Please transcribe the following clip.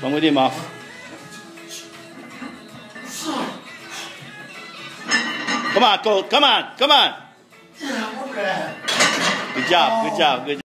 Come with him off. Come on, Colt. Come on. Come on. Good job. Good job. Good job.